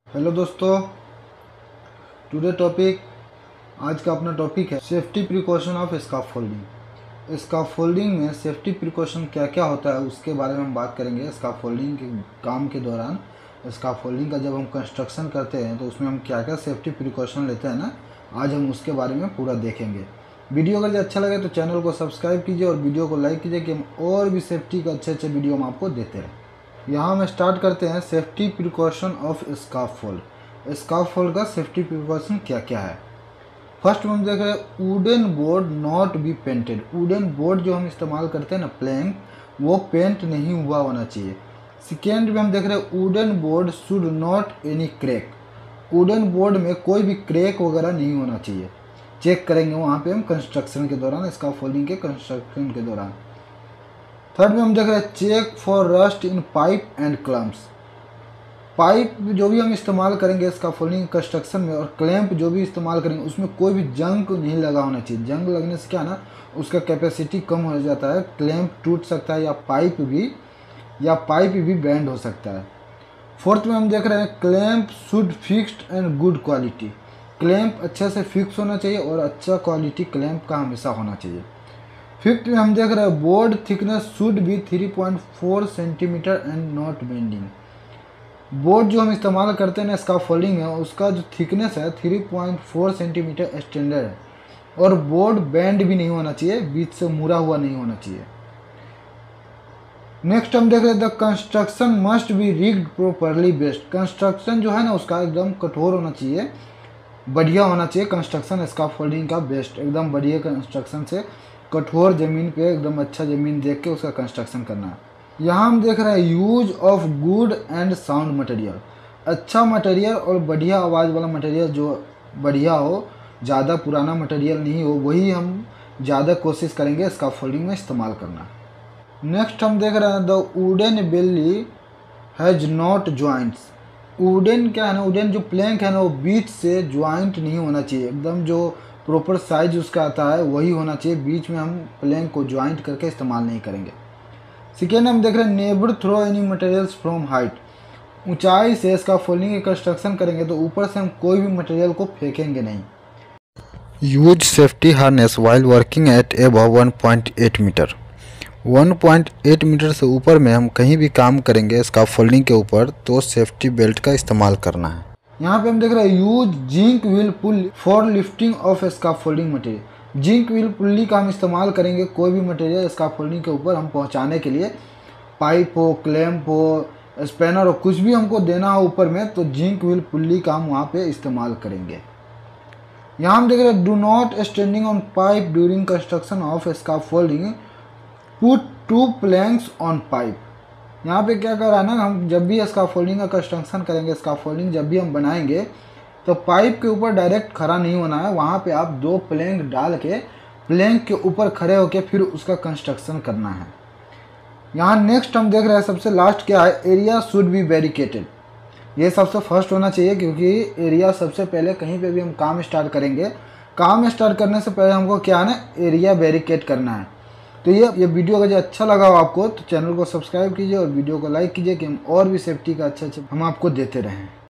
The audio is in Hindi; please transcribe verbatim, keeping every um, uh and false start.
हेलो दोस्तों, टुडे टॉपिक आज का अपना टॉपिक है safety precaution of scaffolding. Scaffolding में सेफ्टी प्रिकॉशन क्या क्या होता है उसके बारे में हम बात करेंगे। स्काफोल्डिंग के काम के दौरान स्काफोल्डिंग का जब हम कंस्ट्रक्शन करते हैं तो उसमें हम क्या क्या सेफ्टी प्रिकॉशन लेते हैं ना, आज हम उसके बारे में पूरा देखेंगे। वीडियो अगर अच्छा लगे तो चैनल को सब्सक्राइब कीजिए और वीडियो को लाइक कीजिए कि हम और भी सेफ्टी के अच्छे अच्छे वीडियो हम आपको देते रहें। यहाँ हम स्टार्ट करते हैं safety precaution of scaffold. Scaffold का सेफ्टी प्रिकॉशन क्या क्या है। फर्स्ट हम देख रहे हैं wooden board not be painted. Wooden board जो हम इस्तेमाल करते हैं ना, प्लैंक, वो पेंट नहीं हुआ होना चाहिए। सेकेंड में हम देख रहे हैं wooden board should not any crack. Wooden board में कोई भी क्रैक वगैरह नहीं होना चाहिए। चेक करेंगे वहाँ पे हम कंस्ट्रक्शन के दौरान, स्काफोल्डिंग के कंस्ट्रक्शन के दौरान। थर्ड में हम देख रहे हैं check for rust in pipe and clamps. Pipe जो भी हम इस्तेमाल करेंगे स्काफोल्डिंग कंस्ट्रक्शन में और क्लैंप जो भी इस्तेमाल करेंगे उसमें कोई भी जंग नहीं लगा होना चाहिए। जंग लगने से क्या ना, उसका कैपेसिटी कम हो जाता है, क्लैंप टूट सकता है या पाइप भी या पाइप भी बेंड हो सकता है। फोर्थ में हम देख रहे हैं clamp should fixed and good quality. Clamp अच्छे से फिक्स होना चाहिए और अच्छा क्वालिटी क्लैंप का हमेशा होना चाहिए। फिफ्थ में हम देख रहे हैं board thickness should be three point four centimetre and not bending. Board जो हम इस्तेमाल करते हैं ना स्काफोल्डिंग में, उसका जो थिकनेस है three point four centimetre standard है और बोर्ड बेंड भी नहीं होना चाहिए, बीच से मुड़ा हुआ नहीं होना चाहिए। नेक्स्ट हम देख रहे हैं the construction must be rigged properly based. Construction जो है ना उसका एकदम कठोर होना चाहिए, बढ़िया होना चाहिए। कंस्ट्रक्शन स्काफोल्डिंग का बेस्ट एकदम बढ़िया कंस्ट्रक्शन से कठोर ज़मीन पे एकदम अच्छा ज़मीन देख के उसका कंस्ट्रक्शन करना है। यहाँ हम देख रहे हैं use of good and sound material. अच्छा मटेरियल और बढ़िया आवाज़ वाला मटेरियल जो बढ़िया हो, ज़्यादा पुराना मटेरियल नहीं हो, वही हम ज़्यादा कोशिश करेंगे स्काफोल्डिंग में इस्तेमाल करना। नेक्स्ट हम देख रहे हैं the wooden belly has not joints. Wooden क्या है ना, वुडन जो प्लैंक है ना वो बीच से ज्वाइंट नहीं होना चाहिए। एकदम जो प्रॉपर साइज उसका आता है वही होना चाहिए। बीच में हम प्लैंक को ज्वाइंट करके इस्तेमाल नहीं करेंगे। सेकेंड हम देख रहे हैं never throw any materials from height. ऊंचाई से स्काफोल्डिंग की कंस्ट्रक्शन करेंगे तो ऊपर से हम कोई भी मटेरियल को फेंकेंगे नहीं। Use safety harness while working at above one point eight metre. One point eight metre से ऊपर में हम कहीं भी काम करेंगे स्काफोल्डिंग के ऊपर तो सेफ्टी बेल्ट का इस्तेमाल करना है। यहाँ पे हम देख रहे हैं use zinc wheel pull for lifting of scaffolding material. Zinc wheel pulley का हम इस्तेमाल करेंगे कोई भी मटेरियल स्काफोल्डिंग के ऊपर हम पहुँचाने के लिए। पाइप हो, क्लैंप हो, स्पैनर हो, कुछ भी हमको देना हो ऊपर में तो जिंक व्हील पुल्ली का हम वहाँ पे इस्तेमाल करेंगे। यहाँ हम देख रहे हैं do not standing on pipe during construction of scaffolding, put two planks on pipe. यहाँ पे क्या कर रहा है ना, हम जब भी स्काफोल्डिंग का कंस्ट्रक्शन करेंगे, स्काफोल्डिंग जब भी हम बनाएंगे तो पाइप के ऊपर डायरेक्ट खड़ा नहीं होना है। वहाँ पे आप दो प्लैंक डाल के प्लैंक के ऊपर खड़े होके फिर उसका कंस्ट्रक्शन करना है। यहाँ नेक्स्ट हम देख रहे हैं सबसे लास्ट क्या है, एरिया शुड बी बैरिकेटेड। ये सबसे फर्स्ट होना चाहिए क्योंकि एरिया सबसे पहले कहीं पे भी हम काम स्टार्ट करेंगे, काम स्टार्ट करने से पहले हमको क्या है ना, एरिया बैरिकेड करना है। तो ये ये वीडियो अगर अच्छा लगा हो आपको तो चैनल को सब्सक्राइब कीजिए और वीडियो को लाइक कीजिए कि हम और भी सेफ्टी का अच्छा अच्छा हम आपको देते रहें।